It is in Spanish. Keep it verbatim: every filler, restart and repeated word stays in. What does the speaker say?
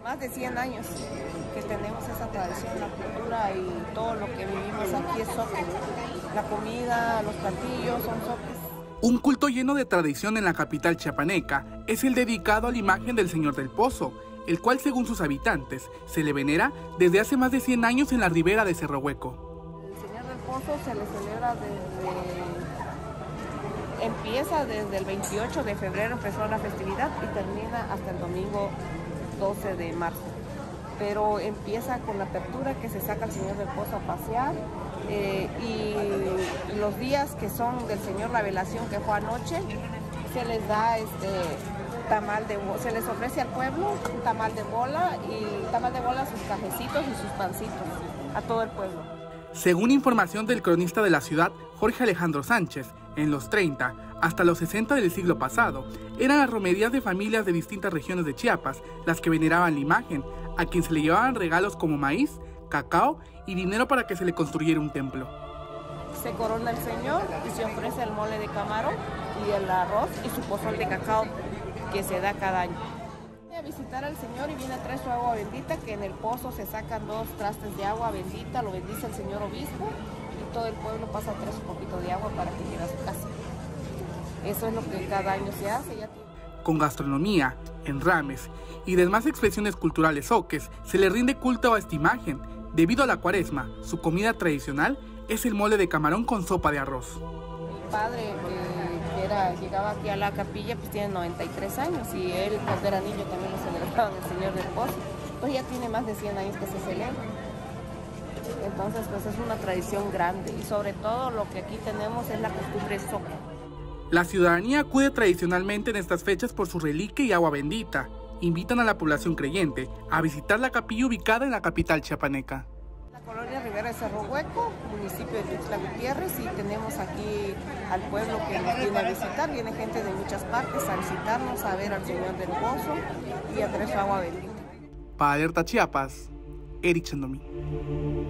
Más de cien años que tenemos esa tradición, la cultura y todo lo que vivimos aquí es soque. La comida, los platillos son soques. Un culto lleno de tradición en la capital chiapaneca es el dedicado a la imagen del Señor del Pozo, el cual, según sus habitantes, se le venera desde hace más de cien años en la ribera de Cerro Hueco. El Señor del Pozo se le celebra desde... Empieza desde el veintiocho de febrero, empezó la festividad y termina hasta el domingo doce de marzo. Pero empieza con la apertura que se saca el Señor del Pozo a pasear eh, y los días que son del Señor la velación que fue anoche, se les da este tamal de bola, se les ofrece al pueblo un tamal de bola y tamal de bola, sus cafecitos y sus pancitos a todo el pueblo. Según información del cronista de la ciudad, Jorge Alejandro Sánchez, en los treinta hasta los sesenta del siglo pasado, eran las romerías de familias de distintas regiones de Chiapas las que veneraban la imagen, a quien se le llevaban regalos como maíz, cacao y dinero para que se le construyera un templo. Se corona el Señor y se ofrece el mole de camarón y el arroz y su pozol de cacao que se da cada año. Viene a visitar al Señor y viene a traer su agua bendita, que en el pozo se sacan dos trastes de agua bendita, lo bendice el señor obispo y todo el pueblo pasa a traer un poquito de agua para que llegue a su casa. Eso es lo que cada año se hace. Ya tiene... Con gastronomía, enrames y demás expresiones culturales soques, se le rinde culto a esta imagen. Debido a la cuaresma, su comida tradicional es el mole de camarón con sopa de arroz. Mi padre, que, que era, llegaba aquí a la capilla, pues tiene noventa y tres años y él cuando era niño también lo celebraban el Señor del Pozo. Pues ya tiene más de cien años que se celebra. Entonces pues es una tradición grande y sobre todo lo que aquí tenemos es la costumbre soque. La ciudadanía acude tradicionalmente en estas fechas por su reliquia y agua bendita. Invitan a la población creyente a visitar la capilla ubicada en la capital chiapaneca. La colonia Ribera de Cerro Hueco, municipio de Tuxtla Gutiérrez, y tenemos aquí al pueblo que nos viene a visitar. Viene gente de muchas partes a visitarnos, a ver al Señor del Pozo y a traer su agua bendita. Para Alerta Chiapas, Eric Chandomí.